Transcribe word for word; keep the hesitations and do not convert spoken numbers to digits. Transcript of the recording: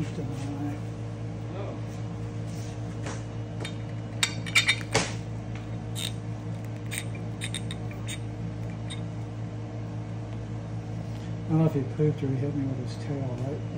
He's doing all right. I don't know if he pooped or he hit me with his tail, right?